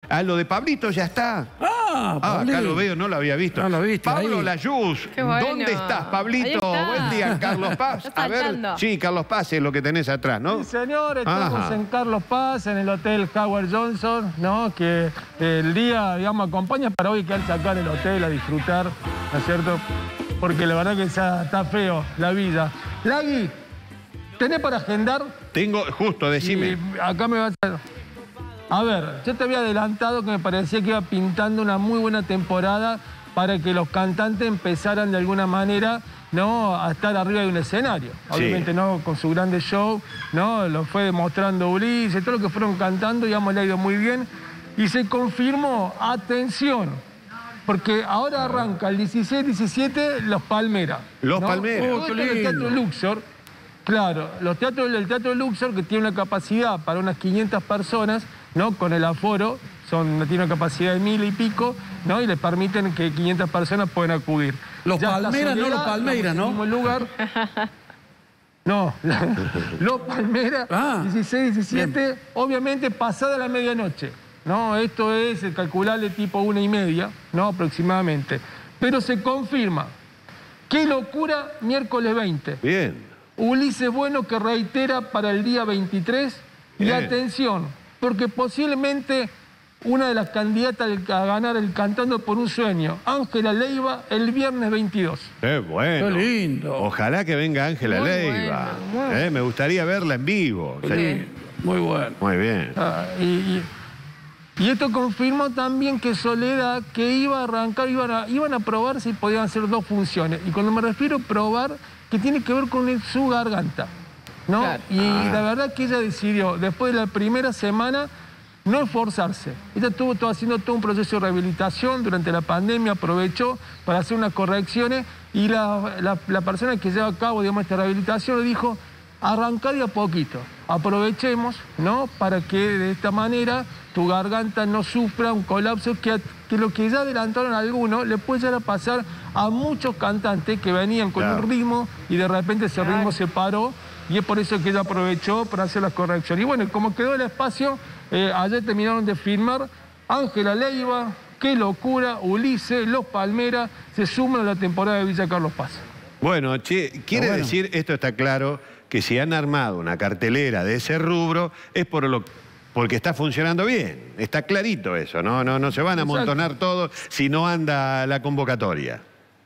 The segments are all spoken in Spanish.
Ah, lo de Pablito ya está. Acá lo veo, no lo había visto. No lo viste, Pablo ahí. Layuz, Bueno. ¿dónde estás, Pablito? Ahí está. Buen día, Carlos Paz. Está A ver, saltando. sí, Carlos Paz es lo que tenés atrás, ¿no? Sí, señor, estamos en Carlos Paz, en el Hotel Howard Johnson, ¿no? Que el día, digamos, acompaña para hoy quedarse acá en el hotel a disfrutar, ¿no es cierto? Porque la verdad que está feo la vida. Lagui, ¿tenés para agendar? Tengo, justo, decime. Y acá me vas a ver, yo te había adelantado que me parecía que iba pintando una muy buena temporada para que los cantantes empezaran de alguna manera, ¿no?, a estar arriba de un escenario. Obviamente, ¿no?, con su grande show, ¿no?, lo fue demostrando Ulises, todo lo que fueron cantando, digamos, le ha ido muy bien. Y se confirmó, atención, porque ahora arranca el 16-17 Los Palmeras. Los ¿no? Palmeras. Todo esto en el Teatro Luxor. Claro, el Teatro Luxor, que tiene una capacidad para unas 500 personas, ¿no?, con el aforo, tiene una capacidad de 1000 y pico, ¿no?, y les permiten que 500 personas puedan acudir. Los Palmeras, no los Palmeiras, ¿no? En el mismo lugar. No, Los Palmeras, 16, 17, obviamente pasada la medianoche, ¿no? Esto es calculable tipo 1:30, ¿no?, aproximadamente. Pero se confirma. ¡Qué locura! Miércoles 20. Bien. Ulises Bueno, que reitera para el día 23. Bien. Y atención, porque posiblemente una de las candidatas a ganar el Cantando por un Sueño, Ángela Leiva, el viernes 22. ¡Qué bueno! ¡Qué lindo! Ojalá que venga Ángela Muy Leiva. bueno. Me gustaría verla en vivo. Sí. Muy bueno. Muy bien. Y esto confirmó también que Soledad, que iba a arrancar, iban a probar si podían hacer 2 funciones. Y cuando me refiero a probar, que tiene que ver con su garganta, ¿no? Claro. Y la verdad que ella decidió, después de la primera semana, no esforzarse. Ella estuvo haciendo todo un proceso de rehabilitación durante la pandemia, aprovechó para hacer unas correcciones y la persona que lleva a cabo, digamos, esta rehabilitación le dijo: arrancá de a poquito, aprovechemos, ¿no?, para que de esta manera tu garganta no sufra un colapso que lo que ya adelantaron algunos le puede llegar a pasar a muchos cantantes que venían con un ritmo y de repente ese ritmo se paró, y es por eso que ella aprovechó para hacer las correcciones. Y bueno, como quedó el espacio, ayer terminaron de firmar Ángela Leiva, Qué Locura, Ulises, Los Palmeras, se suman a la temporada de Villa Carlos Paz. Bueno, che, quiere decir, esto está claro, que si han armado una cartelera de ese rubro es porque está funcionando bien. Está clarito eso, ¿no? No se van a amontonar todos si no anda la convocatoria.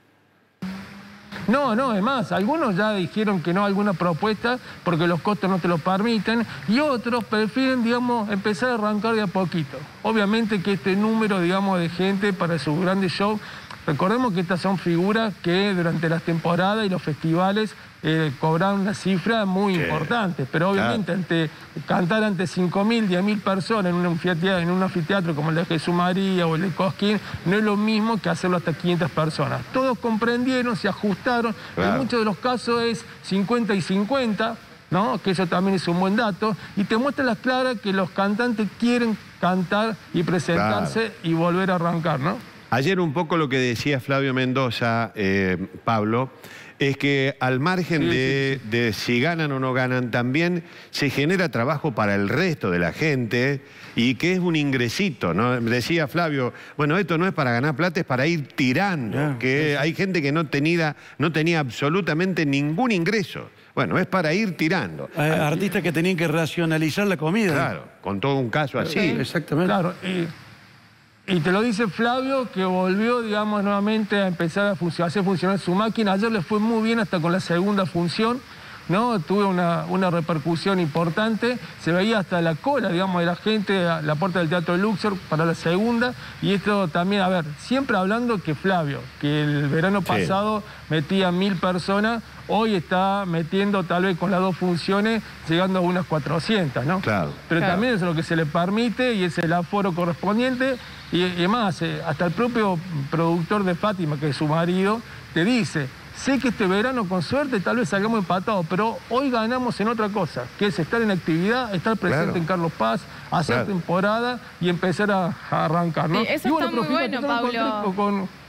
No, es más, algunos ya dijeron que no a alguna propuesta porque los costos no te lo permiten, y otros prefieren, digamos, empezar a arrancar de a poquito. Obviamente que este número, digamos, de gente para sus grandes shows, recordemos que estas son figuras que durante las temporadas y los festivales cobran una cifra muy importante, pero obviamente cantar ante 5.000, 10.000 personas en un anfiteatro como el de Jesús María o el de Cosquín, no es lo mismo que hacerlo hasta 500 personas. Todos comprendieron, se ajustaron, en muchos de los casos es 50 y 50, ¿no?, que eso también es un buen dato, y te muestra las claras que los cantantes quieren cantar y presentarse y volver a arrancar, ¿no? Ayer un poco lo que decía Flavio Mendoza, Pablo, es que al margen de si ganan o no ganan, también se genera trabajo para el resto de la gente y que es un ingresito, ¿no? Decía Flavio, bueno, esto no es para ganar plata, es para ir tirando, hay gente que no tenía absolutamente ningún ingreso. Bueno, es para ir tirando. Artistas que tenían que racionalizar la comida. Claro, con todo un caso así. Exactamente. Claro, y te lo dice Flavio, que volvió, digamos, nuevamente a empezar a hacer funcionar su máquina. Ayer le fue muy bien hasta con la segunda función, ¿no? Tuve una repercusión importante. Se veía hasta la cola, digamos, de la gente a la puerta del Teatro Luxor para la segunda. Y esto también, a ver, siempre hablando que Flavio, que el verano pasado metía 1000 personas, hoy está metiendo tal vez con las 2 funciones, llegando a unas 400, ¿no? Claro. Pero también es lo que se le permite y es el aforo correspondiente. Y más, hasta el propio productor de Fátima, que es su marido, te dice: sé que este verano con suerte tal vez salgamos empatados, pero hoy ganamos en otra cosa, que es estar en actividad, estar presente en Carlos Paz, hacer temporada y empezar a arrancar, ¿no? Sí, eso y está muy bueno, Pablo.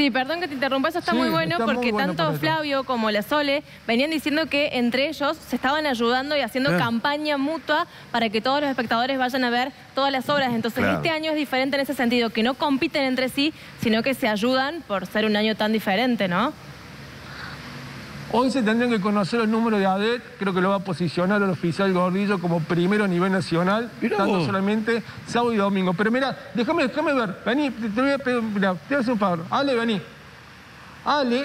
Sí, perdón que te interrumpa, eso está Sí, muy bueno está muy porque bueno tanto por eso. Flavio como la Sole venían diciendo que entre ellos se estaban ayudando y haciendo campaña mutua para que todos los espectadores vayan a ver todas las obras. Entonces Claro. este año es diferente en ese sentido, que no compiten entre sí, sino que se ayudan por ser un año tan diferente, ¿no? Hoy se tendrían que conocer los números de ADET, creo que lo va a posicionar el oficial Gordillo como primero a nivel nacional, Mirá tanto vos. solamente sábado y domingo. Pero mira, déjame ver, vení, te voy a pedir, mirá, te voy a hacer un favor. Ale, vení. Ale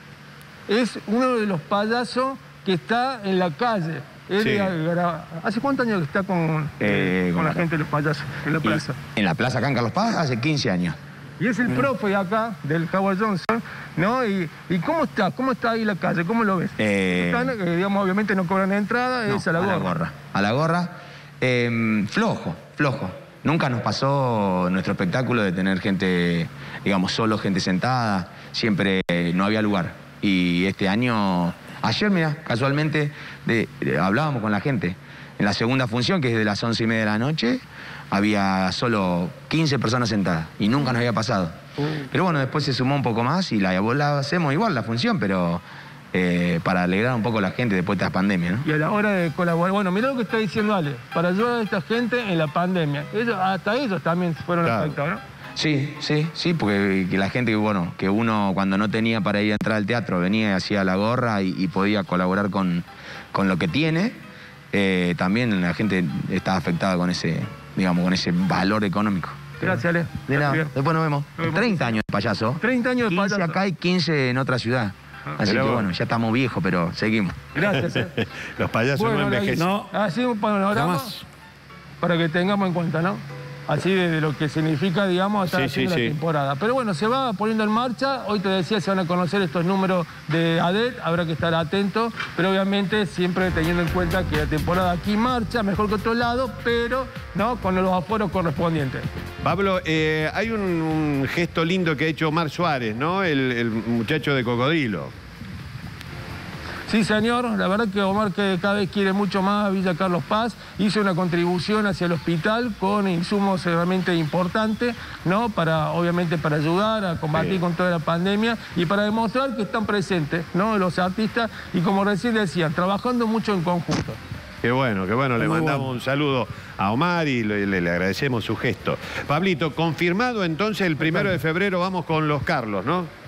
es uno de los payasos que está en la calle. Él Sí. ¿Hace cuántos años que está con la gente de los payasos en la plaza? En la plaza acá en Carlos Paz hace 15 años. Y es el profe de acá, del Howard Johnson, ¿no? ¿Y cómo está? ¿Cómo está ahí la calle? ¿Cómo lo ves? Están, digamos, obviamente no cobran entrada, No, es a la gorra. A la gorra. Flojo. Nunca nos pasó nuestro espectáculo de tener gente, digamos, solo gente sentada. Siempre no había lugar. Y este año, ayer, mira, casualmente, hablábamos con la gente. En la segunda función, que es de las 11:30 de la noche, había solo 15 personas sentadas y nunca nos había pasado. Pero bueno, después se sumó un poco más y la hacemos igual, la función, pero para alegrar un poco a la gente después de esta pandemia, ¿no? Y a la hora de colaborar, bueno, mira lo que está diciendo Ale, para ayudar a esta gente en la pandemia. Hasta ellos también fueron afectados, ¿no? Sí, porque que la gente, bueno, que uno cuando no tenía para ir a entrar al teatro venía y hacía la gorra y podía colaborar con lo que tiene, también la gente estaba afectada con ese, digamos, con ese valor económico. Gracias, Ale. De nada, Bien. después nos vemos. Nos vemos. 30 años de payaso. 30 años de 15 payaso. acá y 15 en otra ciudad. Así Mirá que vos. bueno, ya estamos viejos, pero seguimos. Gracias. Los payasos no envejecen. No. Así un panorama Jamás. para que tengamos en cuenta, ¿no? Así de lo que significa, digamos, estar Sí, haciendo sí, la sí. temporada. Pero bueno, se va poniendo en marcha. Hoy te decía, se van a conocer estos números de ADET, habrá que estar atentos, pero obviamente siempre teniendo en cuenta que la temporada aquí marcha, mejor que otro lado, pero no con los aforos correspondientes. Pablo, hay un gesto lindo que ha hecho Omar Suárez, ¿no? El muchacho de Cocodrilo. Sí, señor, la verdad que Omar que cada vez quiere mucho más a Villa Carlos Paz, hizo una contribución hacia el hospital con insumos realmente importantes, ¿no? Obviamente para ayudar a combatir con toda la pandemia y para demostrar que están presentes, ¿no? Los artistas y como recién decían, trabajando mucho en conjunto. Qué bueno, le Muy mandamos bueno. un saludo a Omar y le agradecemos su gesto. Pablito, confirmado entonces el 1 de febrero vamos con los Carlos, ¿no?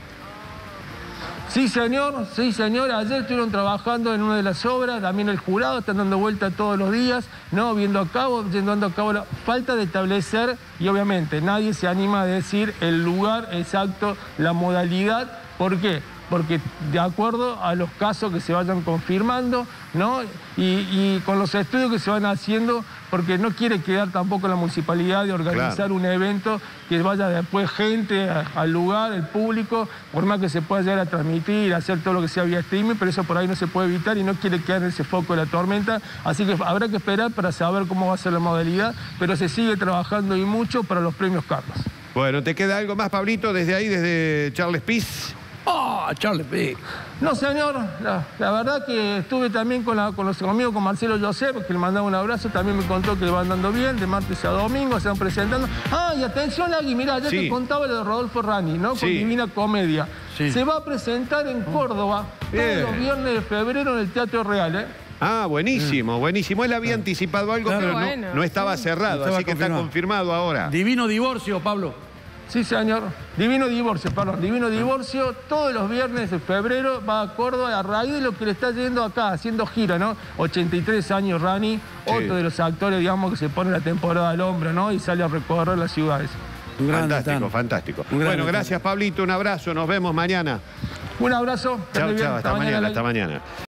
Sí, señor, sí, señor. Ayer estuvieron trabajando en una de las obras, también el jurado, están dando vuelta todos los días, ¿no? Llevando a cabo la falta de establecer, y obviamente nadie se anima a decir el lugar exacto, la modalidad. ¿Por qué? Porque de acuerdo a los casos que se vayan confirmando, ¿no? Y con los estudios que se van haciendo, porque no quiere quedar tampoco la municipalidad de organizar un evento que vaya después gente al lugar, el público, por más que se pueda llegar a transmitir, hacer todo lo que sea vía streaming, pero eso por ahí no se puede evitar y no quiere quedar en ese foco de la tormenta. Así que habrá que esperar para saber cómo va a ser la modalidad, pero se sigue trabajando y mucho para los premios Carlos. Bueno, ¿te queda algo más, Pablito, desde ahí, desde Charles Peace? ¡Ah, Charles P! No, señor, la verdad que estuve también con los amigos, con Marcelo Josep, que le mandaba un abrazo, también me contó que le van dando bien, de martes a domingo, se van presentando. Ah, y atención, Agui, mirá, ya te contaba lo de Rodolfo Rani, ¿no? Con Divina Comedia. Sí. Se va a presentar en Córdoba Bien. todos los viernes de febrero en el Teatro Real, ¿eh? Ah, buenísimo, buenísimo. Él había anticipado algo, Claro. pero Bueno, no estaba cerrado, Estaba así que está confirmado. confirmado ahora. Divino divorcio, Pablo. Sí, señor. Divino Divorcio, perdón. Divino Divorcio, todos los viernes de febrero va a Córdoba a raíz de lo que le está yendo acá, haciendo gira, ¿no? 83 años Rani, otro de los actores, digamos, que se pone la temporada al hombro, ¿no? Y sale a recorrer las ciudades. Un gran Fantástico, Tano. fantástico. Un gran Bueno, Tano. gracias, Pablito, un abrazo, nos vemos mañana. Un abrazo. que Chao, esté bien. chao, hasta mañana, Lali. hasta mañana.